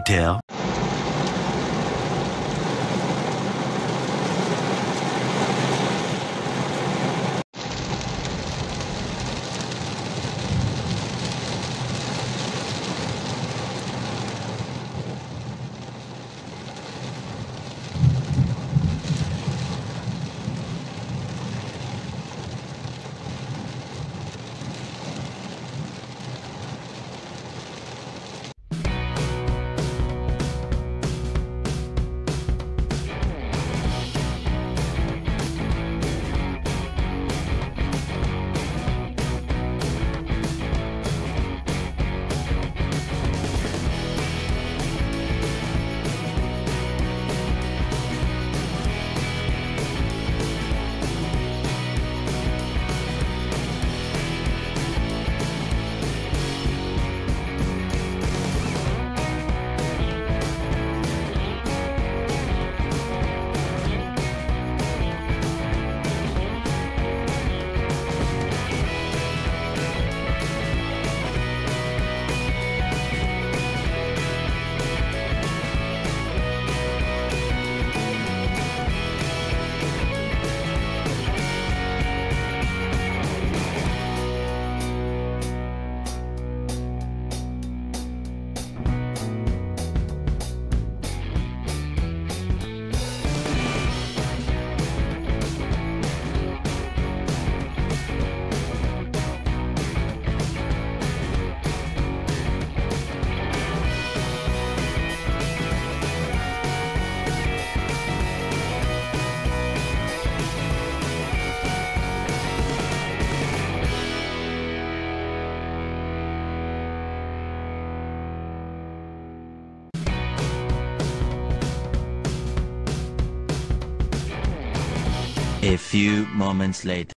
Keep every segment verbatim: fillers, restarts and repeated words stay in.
later. A few moments later.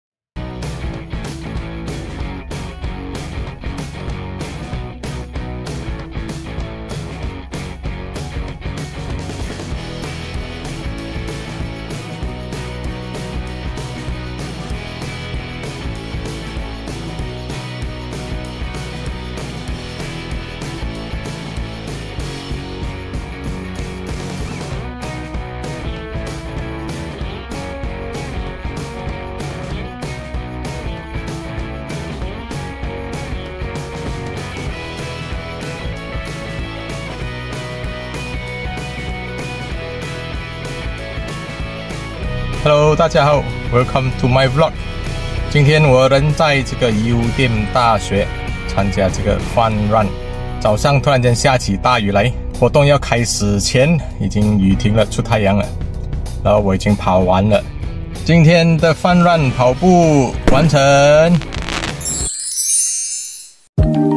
Hello， 大家好 ，Welcome to my vlog。今天我人在这个邮电大学参加这个 Fun Run。早上突然间下起大雨来，活动要开始前已经雨停了，出太阳了。然后我已经跑完了，今天的 Fun Run 跑步完成。